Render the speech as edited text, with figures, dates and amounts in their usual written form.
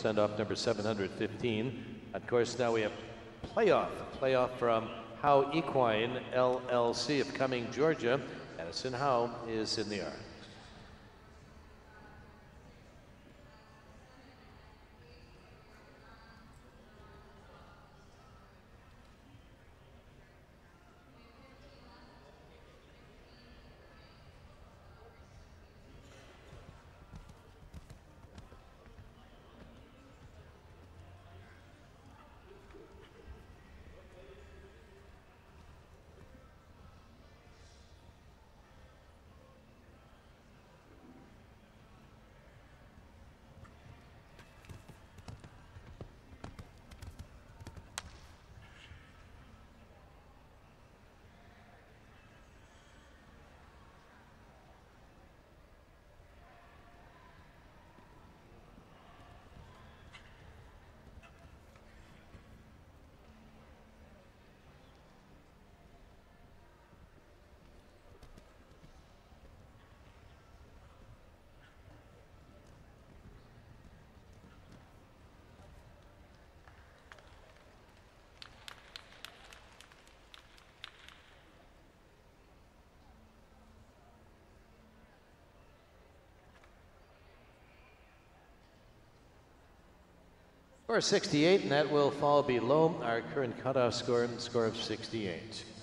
send off number 715. Of course, now we have playoff from Howe Equine LLC of Cumming, Georgia. Addison Howe is in the yard. Score 68, and that will fall below our current cutoff score of 68.